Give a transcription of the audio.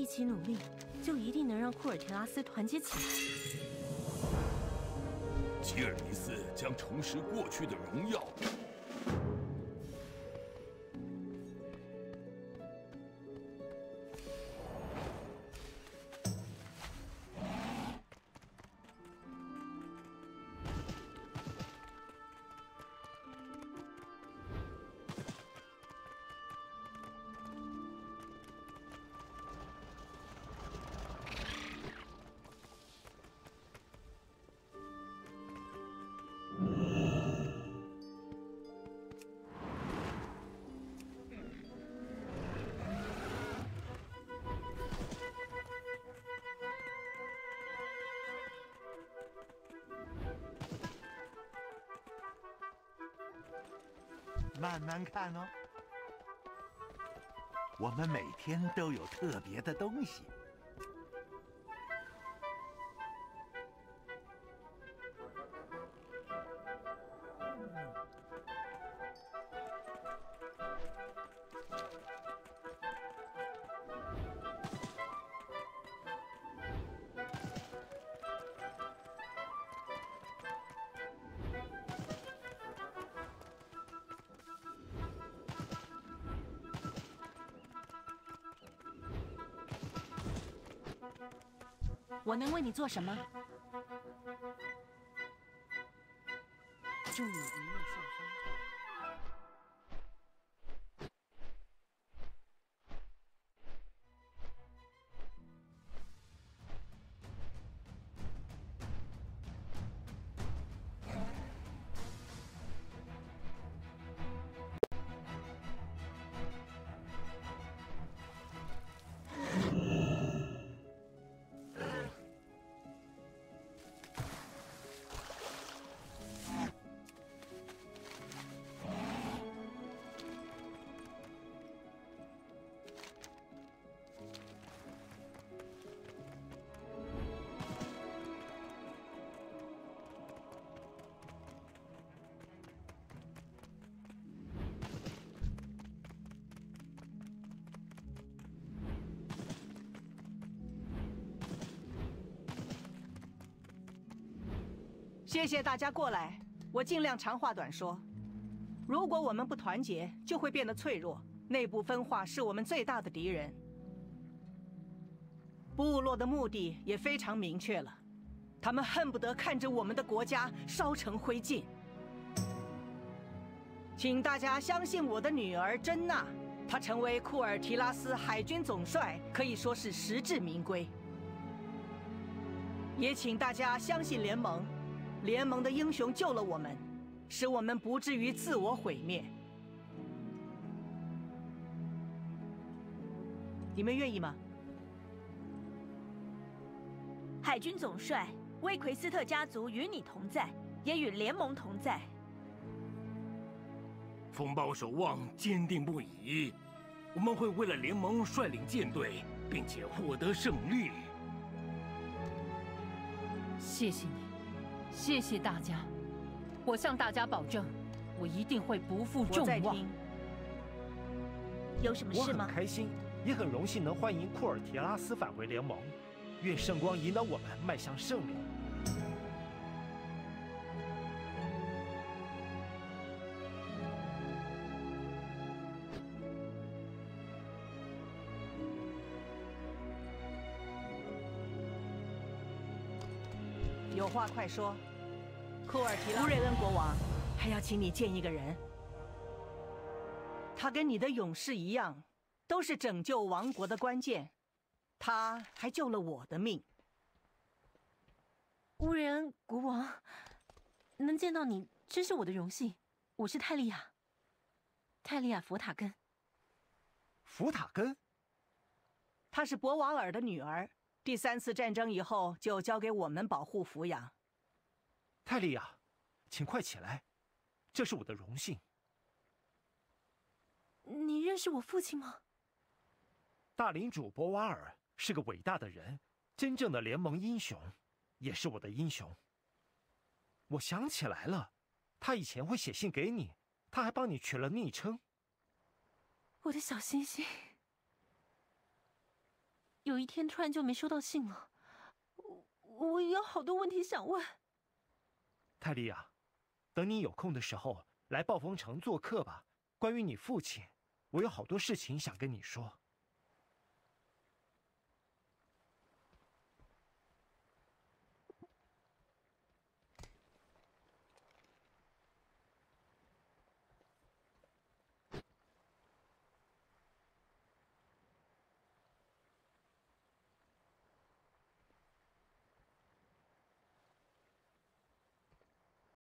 起努力，就一定能让库尔提拉斯团结起来。 吉尔尼斯将重拾过去的荣耀。 慢慢看哦，我们每天都有特别的东西。 我能为你做什么？祝你一路顺风。 谢谢大家过来，我尽量长话短说。如果我们不团结，就会变得脆弱，内部分化是我们最大的敌人。部落的目的也非常明确了，他们恨不得看着我们的国家烧成灰烬。请大家相信我的女儿珍娜，她成为库尔提拉斯海军总帅，可以说是实至名归。也请大家相信联盟。 联盟的英雄救了我们，使我们不至于自我毁灭。你们愿意吗？ 海军总帅威奎斯特家族与你同在，也与联盟同在。 风暴守望坚定不移，我们会为了联盟率领舰队，并且获得胜利。 谢谢你。 谢谢大家，我向大家保证，我一定会不负众望。 有什么事吗？ 我很开心，也很荣幸能欢迎库尔提拉斯返回联盟。愿圣光引导我们迈向胜利。 有话快说。 库尔提拉乌瑞恩国王还要请你见一个人，他跟你的勇士一样，都是拯救王国的关键。他还救了我的命。 乌瑞恩国王，能见到你真是我的荣幸。我是泰利亚，泰利亚·佛塔根。 佛塔根， 她是博瓦尔的女儿，第3次战争以后就交给我们保护抚养。 泰利亚，请快起来，这是我的荣幸。 你认识我父亲吗？ 大领主博瓦尔是个伟大的人，真正的联盟英雄，也是我的英雄。我想起来了，他以前会写信给你，他还帮你取了昵称。 我的小星星。 有一天突然就没收到信了。我有好多问题想问。 泰利亚，等你有空的时候来暴风城做客吧。关于你父亲，我有好多事情想跟你说。